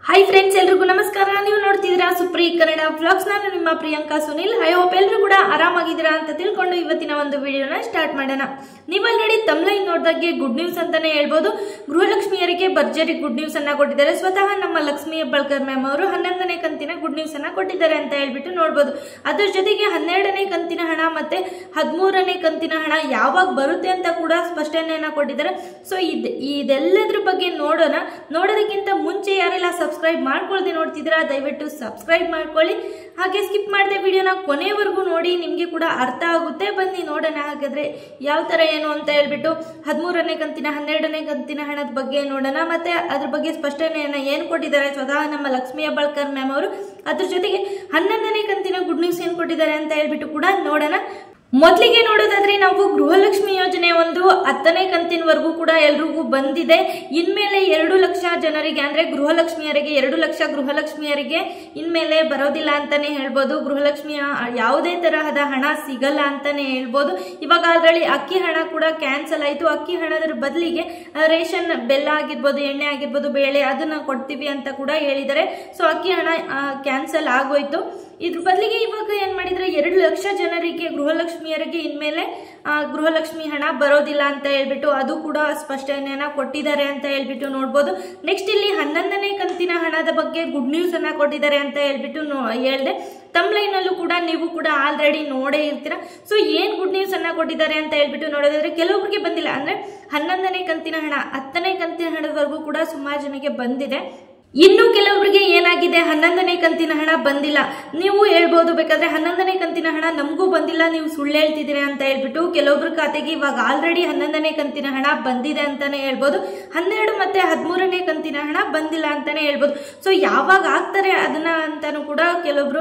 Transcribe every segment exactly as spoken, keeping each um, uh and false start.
Hi friends एल्रिगू नमस्कार ನೀವು ನೋಡ್ತಿದ್ದೀರಾ ಸುಪ್ರಿ ಕನ್ನಡ ವ್ಲಾಗ್ಸ್ ನಾನು ನಿಮ್ಮ ಪ್ರಿಯಾಂಕಾ ಸುನಿಲ್ ಐ ಹೋಪ್ ಎಲ್ಲರೂ ಕೂಡ ಆರಾಮಾಗಿದ್ದೀರಾ ಅಂತ ತಿಳ್ಕೊಂಡು ಇವತ್ತಿನ ಒಂದು ವಿಡಿಯೋನ ಸ್ಟಾರ್ಟ್ ಮಾಡೋಣ ನೀವು ಆಲ್ರೆಡಿ ತಮ್ಲೈನ್ ನೋಡಿದಾಗೆ ಗುಡ್ ನ್ಯೂಸ್ ಅಂತಾನೆ ಹೇಳ್ಬೋದು ಗೃಹಲಕ್ಷ್ಮಿಯರಿಗೆ ಭರ್ಜರಿ ಗುಡ್ ನ್ಯೂಸ್ ಅನ್ನು ಕೊಟ್ಟಿದ್ದಾರೆ ಸ್ವತಃ ನಮ್ಮ ಲಕ್ಷ್ಮಿ ಹೆಬ್ಬಾಳ್ಕರ್ ಮ್ಯಾಮ್ ಅವರು ಹನ್ನೊಂದನೇ ಕಂತಿನ ಗುಡ್ ನ್ಯೂಸ್ ಅನ್ನು ಕೊಟ್ಟಿದ್ದಾರೆ ಅಂತ ಹೇಳ್ಬಿಟ್ಟು ನೋಡಬಹುದು ಅದರ ಜೊತೆಗೆ ಹನ್ನೆರಡನೇ ಕಂತಿನ ಹಣ ಮತ್ತೆ ಹದಿಮೂರನೇ ಕಂತಿನ ಹಣ ಯಾವಾಗ ಬರುತ್ತೆ ಅಂತ ಕೂಡ ಸ್ಪಷ್ಟನೆಯನ್ನ ಕೊಟ್ಟಿದ್ದಾರೆ ಸೊ ಇದೆಲ್ಲದರ ಬಗ್ಗೆ ನೋಡೋಣ ನೋಡೋದಕ್ಕಿಂತ ಮುಂಚೆ ಯಾರೆಲ್ಲ ಸಬ್ಸ್ಕ್ರೈಬ್ ಮಾಡ್ಕೊಳ್ಳದೆ ನೋಡ್ತಿದ್ದೀರಾ ದಯವಿಟ್ಟು ಸಬ್ಸ್ಕ್ರೈಬ್ ಮಾಡ್ಕೊಳ್ಳಿ ಹಾಗೆ ಸ್ಕಿಪ್ ಮಾಡದೆ ವಿಡಿಯೋನ ಕೊನೆವರೆಗೂ ನೋಡಿ ನಿಮಗೆ ಕೂಡ ಅರ್ಥ ಆಗುತ್ತೆ ಬನ್ನಿ ನೋಡೋಣ ಹಾಗಾದ್ರೆ ಯಾವ ತರ ಏನು ಅಂತ ಹೇಳ್ಬಿಟ್ಟು ಹದಿಮೂರನೇ ಕಂತಿನ ಹನ್ನೆರಡನೇ ಕಂತಿನ ಹಣದ ಬಗ್ಗೆ ನೋಡೋಣ ಮತ್ತೆ ಅದ್ರ ಬಗ್ಗೆ ಸ್ಪಷ್ಟನೆಯನ್ನ ಏನು ಕೊಟ್ಟಿದ್ದಾರೆ ಸ್ವತಃ ನಮ್ಮ ಲಕ್ಷ್ಮಿ ಹೆಬ್ಬಾಳ್ಕರ್ ಮ್ಯಾಮ್ ಅವರು ಅದ್ರ ಜೊತೆಗೆ ಹನ್ನೊಂದನೇ ಕಂತಿನ ಗುಡ್ ನ್ಯೂಸ್ ಏನು ಕೊಟ್ಟಿದ್ದಾರೆ ಅಂತ ಹೇಳ್ಬಿಟ್ಟು ಕೂಡ ನೋಡೋಣ ಮೊದಲಿಗೆ ನೋಡೋದಾದ್ರೆ ನಾವು ಗೃಹಲಕ್ಷ್ಮಿ ಯೋಜನೆ ಒಂದು ಹತ್ತನೇ ಕಂತಿನವರೆಗೂ ಕೂಡ ಎಲ್ರಿಗೂ ಬಂದಿದೆ ಇನ್ಮೇಲೆ ಎರಡು ಲಕ್ಷ ಜನರಿಗೆ ಅಂದ್ರೆ ಗೃಹಲಕ್ಷ್ಮಿಯರಿಗೆ ಎರಡು ಲಕ್ಷ ಗೃಹಲಕ್ಷ್ಮಿಯರಿಗೆ ಇನ್ಮೇಲೆ ಬರೋದಿಲ್ಲ ಅಂತಾನೆ ಹೇಳ್ಬೋದು ಗೃಹಲಕ್ಷ್ಮಿಯ ಯಾವುದೇ ತರಹದ ಹಣ ಸಿಗಲ್ಲ ಅಂತಾನೆ ಹೇಳ್ಬೋದು ಇವಾಗ ಆಲ್ರೆಡಿ ಅಕ್ಕಿ ಹಣ ಕೂಡ ಕ್ಯಾನ್ಸಲ್ ಆಯ್ತು ಅಕ್ಕಿ ಹಣದ ಬದಲಿಗೆ ರೇಷನ್ ಬೆಲ್ಲ ಆಗಿರ್ಬೋದು ಎಣ್ಣೆ ಆಗಿರ್ಬೋದು ಬೇಳೆ ಅದನ್ನ ಕೊಡ್ತೀವಿ ಅಂತ ಕೂಡ ಹೇಳಿದ್ದಾರೆ ಸೊ ಅಕ್ಕಿ ಹಣ ಕ್ಯಾನ್ಸಲ್ ಆಗೋಯ್ತು ಇದ್ರ ಬದಲಿಗೆ ಇವಾಗ ಏನ್ ಮಾಡಿದ್ರೆ ಎರಡು ಲಕ್ಷ ಜನರಿಗೆ ಗೃಹಲಕ್ಷ್ಮಿಯರಿಗೆ ಇನ್ಮೇಲೆ ಗೃಹಲಕ್ಷ್ಮಿ ಹಣ ಬರೋದಿಲ್ಲ ಅಂತ ಹೇಳ್ಬಿಟ್ಟು ಅದು ಕೂಡ ಸ್ಪಷ್ಟನೆಯನ್ನ ಕೊಟ್ಟಿದ್ದಾರೆ ಅಂತ ಹೇಳ್ಬಿಟ್ಟು ನೋಡ್ಬೋದು ನೆಕ್ಸ್ಟ್ ಇಲ್ಲಿ ಹನ್ನೊಂದನೇ ಕಂತಿನ ಹಣದ ಬಗ್ಗೆ ಗುಡ್ ನ್ಯೂಸ್ ಅನ್ನ ಕೊಟ್ಟಿದ್ದಾರೆ ಅಂತ ಹೇಳ್ಬಿಟ್ಟು ಹೇಳ್ದೆ ತಮ್ಲೈನ್ ಅಲ್ಲೂ ಕೂಡ ನೀವು ಕೂಡ ಆಲ್ರೆಡಿ ನೋಡೇ ಇರ್ತೀರಾ ಸೊ ಏನ್ ಗುಡ್ ನ್ಯೂಸ್ ಅನ್ನ ಕೊಟ್ಟಿದ್ದಾರೆ ಅಂತ ಹೇಳ್ಬಿಟ್ಟು ನೋಡೋದಾದ್ರೆ ಕೆಲವೊಬ್ಬರಿಗೆ ಬಂದಿಲ್ಲ ಅಂದ್ರೆ ಹನ್ನೊಂದನೇ ಕಂತಿನ ಹಣ ಹತ್ತನೇ ಕಂತಿನ ಹಣದವರೆಗೂ ಕೂಡ ಸುಮಾರು ಜನಕ್ಕೆ ಬಂದಿದೆ ಇನ್ನು ಕೆಲವರಿಗೆ ಏನಾಗಿದೆ ಹನ್ನೊಂದನೇ ಕಂತಿನ ಹಣ ಬಂದಿಲ್ಲ ನೀವು ಹೇಳ್ಬಹುದು ಬೇಕಾದ್ರೆ ಹನ್ನೊಂದನೇ ಕಂತಿನ ಹಣ ನಮಗೂ ಬಂದಿಲ್ಲ ನೀವು ಸುಳ್ಳು ಹೇಳ್ತಿದ್ದೀರಾ ಅಂತ ಹೇಳ್ಬಿಟ್ಟು ಕೆಲವೊಬ್ರ ಖಾತೆಗೆ ಇವಾಗ ಆಲ್ರೆಡಿ ಹನ್ನೊಂದನೇ ಕಂತಿನ ಹಣ ಬಂದಿದೆ ಅಂತಾನೆ ಹೇಳ್ಬೋದು ಹನ್ನೆರಡು ಮತ್ತೆ ಹದಿಮೂರನೇ ಕಂತಿನ ಹಣ ಬಂದಿಲ್ಲ ಅಂತಾನೆ ಹೇಳ್ಬೋದು ಸೊ ಯಾವಾಗ ಆಗ್ತಾರೆ ಅದನ್ನ ಅಂತಾನು ಕೂಡ ಕೆಲವೊಬ್ರು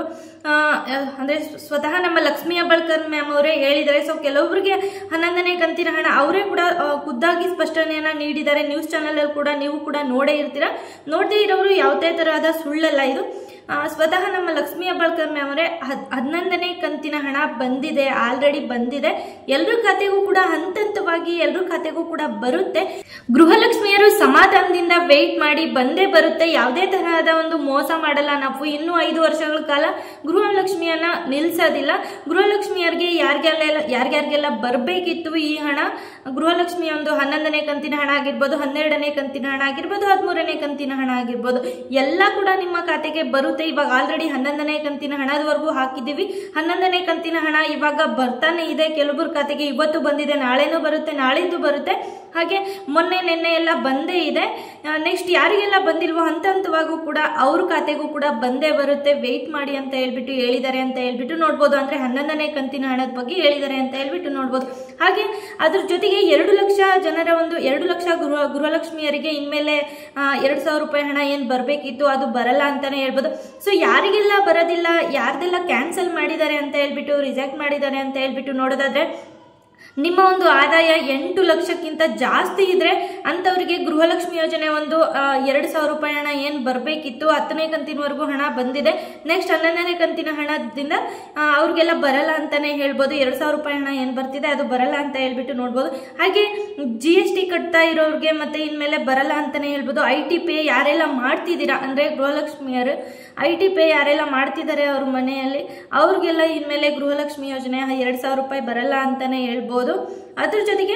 ಅಂದ್ರೆ ಸ್ವತಃ ನಮ್ಮ ಲಕ್ಷ್ಮಿ ಹೆಬ್ಬಾಳ್ಕರ್ ಮ್ಯಾಮ್ ಅವರೇ ಹೇಳಿದ್ದಾರೆ ಸೊ ಕೆಲವೊಬ್ಬರಿಗೆ ಹನ್ನೊಂದನೇ ಕಂತಿನ ಹಣ ಅವರೇ ಕೂಡ ಖುದ್ದಾಗಿ ಸ್ಪಷ್ಟನೆಯನ್ನ ನೀಡಿದ್ದಾರೆ ನ್ಯೂಸ್ ಚಾನೆಲ್ ಅಲ್ಲಿ ಕೂಡ ನೀವು ಕೂಡ ನೋಡೇ ಇರ್ತೀರಾ ನೋಡದೇ ಇರೋರು ಯಾವುದೇ ತರಹದ ಸುಳ್ಳಲ್ಲ ಇದು ಸ್ವತಃ ನಮ್ಮ ಲಕ್ಷ್ಮಿ ಹೆಬ್ಬಾಳ್ಕರ್ ಮ್ಯಾಮ್ ಅವರೇ ಹನ್ನೊಂದನೇ ಕಂತಿನ ಹಣ ಬಂದಿದೆ ಆಲ್ರೆಡಿ ಬಂದಿದೆ ಎಲ್ರ ಖಾತೆಗೂ ಕೂಡ ಹಂತ ಹಂತವಾಗಿ ಎಲ್ರ ಖಾತೆಗೂ ಕೂಡ ಬರುತ್ತೆ ಗೃಹಲಕ್ಷ್ಮಿಯರು ಸಮಾಧಾನದಿಂದ ವೇಟ್ ಮಾಡಿ ಬಂದೇ ಬರುತ್ತೆ ಯಾವುದೇ ತರಹದ ಒಂದು ಮೋಸ ಮಾಡಲ್ಲ ನಾವು ಇನ್ನೂ ಐದು ವರ್ಷಗಳ ಕಾಲ ಗೃಹಲಕ್ಷ್ಮಿಯನ್ನ ನಿಲ್ಸೋದಿಲ್ಲ ಗೃಹಲಕ್ಷ್ಮಿಯರಿಗೆ ಯಾರಿಗೆಲ್ಲ ಯಾರ್ಯಾರಿಗೆಲ್ಲ ಬರಬೇಕಿತ್ತು ಈ ಹಣ ಗೃಹಲಕ್ಷ್ಮಿಯ ಒಂದು ಹನ್ನೊಂದನೇ ಕಂತಿನ ಹಣ ಆಗಿರ್ಬೋದು ಹನ್ನೆರಡನೇ ಕಂತಿನ ಹಣ ಆಗಿರ್ಬೋದು ಹದಿಮೂರನೇ ಕಂತಿನ ಹಣ ಆಗಿರ್ಬೋದು ಎಲ್ಲ ಕೂಡ ನಿಮ್ಮ ಖಾತೆಗೆ ಬರುತ್ತೆ ಇವಾಗ ಆಲ್ರೆಡಿ ಹನ್ನೊಂದನೇ ಕಂತಿನ ಹಣದವರೆಗೂ ಹಾಕಿದೀವಿ ಹನ್ನೊಂದನೇ ಕಂತಿನ ಹಣ ಇವಾಗ ಬರ್ತಾನೆ ಇದೆ ಕೆಲವೊಬ್ಬರ ಖಾತೆಗೆ ಇವತ್ತು ಬಂದಿದೆ ನಾಳೆನೂ ಬರುತ್ತೆ ನಾಳಿದ್ದು ಬರುತ್ತೆ ಹಾಗೆ ಮೊನ್ನೆ ನಿನ್ನೆ ಎಲ್ಲ ಬಂದೇ ಇದೆ ನೆಕ್ಸ್ಟ್ ಯಾರಿಗೆಲ್ಲ ಬಂದಿಲ್ವೋ ಹಂತ ಹಂತವಾಗೂ ಕೂಡ ಅವ್ರ ಖಾತೆಗೂ ಕೂಡ ಬಂದೇ ಬರುತ್ತೆ ವೇಟ್ ಮಾಡಿ ಅಂತ ಹೇಳ್ಬಿಟ್ಟು ಹೇಳಿದ್ದಾರೆ ಅಂತ ಹೇಳ್ಬಿಟ್ಟು ನೋಡ್ಬೋದು ಅಂದ್ರೆ ಹನ್ನೊಂದನೇ ಕಂತಿನ ಹಣದ ಬಗ್ಗೆ ಹೇಳಿದ್ದಾರೆ ಅಂತ ಹೇಳ್ಬಿಟ್ಟು ನೋಡ್ಬೋದು ಹಾಗೆ ಅದ್ರ ಜೊತೆಗೆ ಎರಡು ಲಕ್ಷ ಜನರ ಒಂದು ಎರಡು ಲಕ್ಷ ಗೃಹ ಗೃಹಲಕ್ಷ್ಮಿಯರಿಗೆ ಇನ್ಮೇಲೆ ಎರಡ್ ಸಾವಿರ ರೂಪಾಯಿ ಹಣ ಏನ್ ಬರ್ಬೇಕಿತ್ತು ಅದು ಬರಲ್ಲ ಅಂತಾನೆ ಹೇಳ್ಬೋದು ಸೊ ಯಾರಿಗೆಲ್ಲ ಬರೋದಿಲ್ಲ ಯಾರ್ದೆಲ್ಲ ಕ್ಯಾನ್ಸಲ್ ಮಾಡಿದ್ದಾರೆ ಅಂತ ಹೇಳ್ಬಿಟ್ಟು ರಿಜೆಕ್ಟ್ ಮಾಡಿದ್ದಾರೆ ಅಂತ ಹೇಳ್ಬಿಟ್ಟು ನೋಡೋದಾದ್ರೆ ನಿಮ್ಮ ಒಂದು ಆದಾಯ ಎಂಟು ಲಕ್ಷಕ್ಕಿಂತ ಜಾಸ್ತಿ ಇದ್ರೆ ಅಂತವರಿಗೆ ಗೃಹಲಕ್ಷ್ಮಿ ಯೋಜನೆ ಒಂದು ಎರಡು ಸಾವಿರ ರೂಪಾಯಿ ಹಣ ಏನ್ ಬರ್ಬೇಕಿತ್ತು ಹತ್ತನೇ ಕಂತಿನವರೆಗೂ ಹಣ ಬಂದಿದೆ ನೆಕ್ಸ್ಟ್ ಹನ್ನೊಂದನೇ ಕಂತಿನ ಹಣದಿಂದ ಅವ್ರಿಗೆಲ್ಲ ಬರಲ್ಲ ಅಂತಾನೆ ಹೇಳ್ಬೋದು ಎರಡ್ ಸಾವಿರ ರೂಪಾಯಿ ಹಣ ಏನ್ ಬರ್ತಿದೆ ಅದು ಬರಲ್ಲ ಅಂತ ಹೇಳ್ಬಿಟ್ಟು ನೋಡ್ಬೋದು ಹಾಗೆ ಜಿ ಎಸ್ ಟಿ ಕಟ್ತಾ ಇರೋರಿಗೆ ಮತ್ತೆ ಇನ್ಮೇಲೆ ಬರಲ್ಲ ಅಂತಾನೆ ಹೇಳ್ಬೋದು ಐ ಟಿ ಪೇ ಯಾರೆಲ್ಲ ಮಾಡ್ತಿದ್ದೀರಾ ಅಂದ್ರೆ ಗೃಹಲಕ್ಷ್ಮಿಯರು ಐ ಟಿ ಪೇ ಯಾರೆಲ್ಲ ಮಾಡ್ತಿದ್ದಾರೆ ಅವ್ರ ಮನೆಯಲ್ಲಿ ಅವ್ರಿಗೆಲ್ಲ ಇನ್ಮೇಲೆ ಗೃಹಲಕ್ಷ್ಮಿ ಯೋಜನೆ ಎರಡ್ ಸಾವಿರ ರೂಪಾಯಿ ಬರಲ್ಲ ಅಂತಾನೆ ಹೇಳ್ಬೋದು ಅದ್ರ ಜೊತೆಗೆ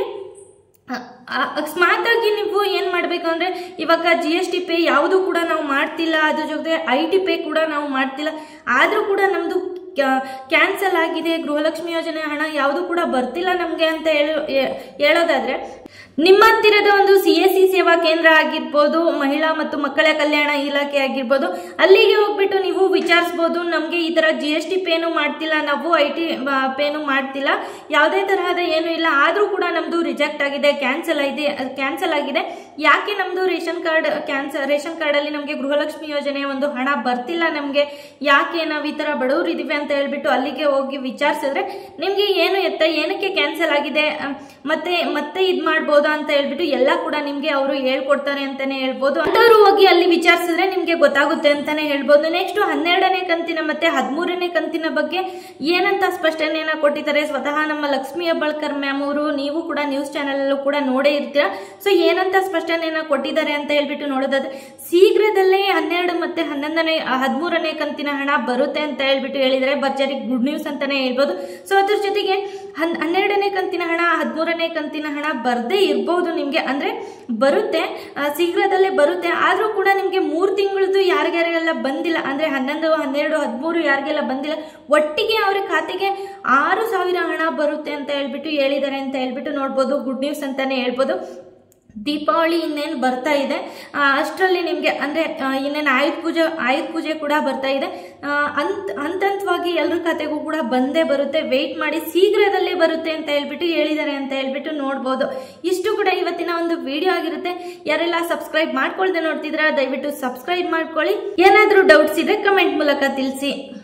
ಅಕಸ್ಮಾತ್ ಆಗಿ ನೀವು ಏನ್ ಮಾಡ್ಬೇಕು ಅಂದ್ರೆ ಇವಾಗ ಜಿ ಎಸ್ ಟಿ ಪೇ ಯಾವುದು ಕೂಡ ನಾವು ಮಾಡ್ತಿಲ್ಲ ಅದ್ರ ಜೊತೆ ಐ ಟಿ ಪೇ ಕೂಡ ನಾವು ಮಾಡ್ತಿಲ್ಲ ಆದ್ರೂ ಕೂಡ ನಮ್ದು ಕ್ಯಾನ್ಸಲ್ ಆಗಿದೆ ಗೃಹಲಕ್ಷ್ಮಿ ಯೋಜನೆ ಹಣ ಯಾವುದು ಕೂಡ ಬರ್ತಿಲ್ಲ ನಮ್ಗೆ ಅಂತ ಹೇಳೋ ಹೇಳೋದಾದ್ರೆ ನಿಮ್ಮ ಹತ್ತಿರದ ಒಂದು ಸಿ ಎಸ್ ಸಿ ಸೇವಾ ಕೇಂದ್ರ ಆಗಿರ್ಬೋದು ಮಹಿಳಾ ಮತ್ತು ಮಕ್ಕಳ ಕಲ್ಯಾಣ ಇಲಾಖೆ ಆಗಿರ್ಬೋದು ಅಲ್ಲಿಗೆ ಹೋಗ್ಬಿಟ್ಟು ನೀವು ವಿಚಾರಿಸಬಹುದು ನಮ್ಗೆ ಈ ತರ ಜಿ ಎಸ್ ಟಿ ಪೇನು ಮಾಡ್ತಿಲ್ಲ ನಾವು ಐ ಟಿ ಪೇನು ಮಾಡ್ತಿಲ್ಲ ಯಾವುದೇ ತರಹದ ಏನು ಇಲ್ಲ ಆದ್ರೂ ಕೂಡ ನಮ್ದು ರಿಜೆಕ್ಟ್ ಆಗಿದೆ ಕ್ಯಾನ್ಸಲ್ ಆಗಿದೆ ಕ್ಯಾನ್ಸಲ್ ಆಗಿದೆ ಯಾಕೆ ನಮ್ದು ration card cancel ration card ಅಲ್ಲಿ ನಮ್ಗೆ ಗೃಹಲಕ್ಷ್ಮಿ ಯೋಜನೆ ಒಂದು ಹಣ ಬರ್ತಿಲ್ಲ ನಮ್ಗೆ ಯಾಕೆ ನಾವು ಈ ತರ ಬಡವರು ಇದೀವಿ ಅಂತ ಹೇಳ್ಬಿಟ್ಟು ಅಲ್ಲಿಗೆ ಹೋಗಿ ವಿಚಾರಿಸಿದ್ರೆ ನಿಮ್ಗೆ ಏನು ಎತ್ತ ಏನಕ್ಕೆ ಕ್ಯಾನ್ಸಲ್ ಆಗಿದೆ ಮತ್ತೆ ಮತ್ತೆ ಇದ್ ಮಾಡ್ಬೋದಾ ಅಂತ ಹೇಳ್ಬಿಟ್ಟು ಎಲ್ಲ ಕೂಡ ನಿಮ್ಗೆ ಅವರು ಹೇಳ್ಕೊಡ್ತಾರೆ ಅಂತಾನೆ ಹೇಳ್ಬೋದು ಅಂತವ್ರು ಹೋಗಿ ಅಲ್ಲಿ ವಿಚಾರಿಸಿದ್ರೆ ನಿಮ್ಗೆ ನಿಮಗೆ ಗೊತ್ತಾಗುತ್ತೆ ಅಂತಾನೆ ಹೇಳ್ಬೋದು. ನೆಕ್ಸ್ಟ್ ಹನ್ನೆರಡನೇ ಕಂತಿನ ಮತ್ತೆ ಹದಿಮೂರನೇ ಕಂತಿನ ಬಗ್ಗೆ ಏನಂತ ಸ್ಪಷ್ಟನೆಯನ್ನ ಕೊಟ್ಟಿದ್ದಾರೆ ಸ್ವತಃ ನಮ್ಮ ಲಕ್ಷ್ಮಿ ಹೆಬ್ಬಾಳ್ಕರ್ ಮ್ಯಾಮ್ ಅವರು. ನೀವು ಕೂಡ ನ್ಯೂಸ್ ಚಾನೆಲ್ ಅಲ್ಲೂ ಕೂಡ ನೋಡೇ ಇರ್ತೀರಾ. ಸೊ ಏನಂತ ಸ್ಪಷ್ಟನೆಯನ್ನ ಕೊಟ್ಟಿದ್ದಾರೆ ಅಂತ ಹೇಳ್ಬಿಟ್ಟು ನೋಡೋದಾದ್ರೆ, ಶೀಘ್ರದಲ್ಲೇ ಹನ್ನೆರಡು ಮತ್ತೆ ಹನ್ನೊಂದನೇ ಹದಿಮೂರನೇ ಕಂತಿನ ಹಣ ಬರುತ್ತೆ ಅಂತ ಹೇಳ್ಬಿಟ್ಟು ಹೇಳಿದರೆ ಭರ್ಜರಿ ಗುಡ್ ನ್ಯೂಸ್ ಅಂತಾನೆ ಹೇಳ್ಬೋದು. ಸೊ ಅದ್ರ ಜೊತೆಗೆ ಹನ್ ಹನ್ನೆರಡನೇ ಕಂತಿನ ಹಣ ಹದಿಮೂರನೇ ಕಂತಿನ ಹಣ ಬರದೇ ಇರ್ಬೋದು ನಿಮ್ಗೆ, ಅಂದ್ರೆ ಬರುತ್ತೆ, ಶೀಘ್ರದಲ್ಲೇ ಬರುತ್ತೆ. ಆದ್ರೂ ಕೂಡ ನಿಮ್ಗೆ ಮೂರ್ ತಿಂಗಳದ್ದು ಯಾರಿಗಾರಿಗೆಲ್ಲ ಬಂದಿಲ್ಲ, ಅಂದ್ರೆ ಹನ್ನೊಂದು ಹನ್ನೆರಡು ಹದಿಮೂರು ಯಾರಿಗೆಲ್ಲ ಬಂದಿಲ್ಲ, ಒಟ್ಟಿಗೆ ಅವ್ರ ಖಾತೆಗೆ ಆರು ಸಾವಿರ ಹಣ ಬರುತ್ತೆ ಅಂತ ಹೇಳ್ಬಿಟ್ಟು ಹೇಳಿದ್ದಾರೆ ಅಂತ ಹೇಳ್ಬಿಟ್ಟು ನೋಡ್ಬೋದು. ಗುಡ್ ನ್ಯೂಸ್ ಅಂತಾನೆ ಹೇಳ್ಬೋದು. ದೀಪಾವಳಿ ಇನ್ನೇನು ಬರ್ತಾ ಇದೆ, ಅಷ್ಟರಲ್ಲಿ ನಿಮಗೆ ಅಂದರೆ ಇನ್ನೇನು ಆಯುಧ ಪೂಜೆ ಆಯುಧ ಪೂಜೆ ಕೂಡ ಬರ್ತಾ ಇದೆ. ಹಂತ ಹಂತವಾಗಿ ಎಲ್ಲರ ಖಾತೆಗೂ ಕೂಡ ಬಂದೇ ಬರುತ್ತೆ, ವೆಯ್ಟ್ ಮಾಡಿ, ಶೀಘ್ರದಲ್ಲೇ ಬರುತ್ತೆ ಅಂತ ಹೇಳ್ಬಿಟ್ಟು ಹೇಳಿದ್ದಾರೆ ಅಂತ ಹೇಳ್ಬಿಟ್ಟು ನೋಡ್ಬೋದು. ಇಷ್ಟು ಕೂಡ ಇವತ್ತಿನ ಒಂದು ವಿಡಿಯೋ ಆಗಿರುತ್ತೆ. ಯಾರೆಲ್ಲ ಸಬ್ಸ್ಕ್ರೈಬ್ ಮಾಡ್ಕೊಳ್ದೆ ನೋಡ್ತಿದ್ರ ದಯವಿಟ್ಟು ಸಬ್ಸ್ಕ್ರೈಬ್ ಮಾಡ್ಕೊಳ್ಳಿ. ಏನಾದರೂ ಡೌಟ್ಸ್ ಇದ್ರೆ ಕಮೆಂಟ್ ಮೂಲಕ ತಿಳಿಸಿ.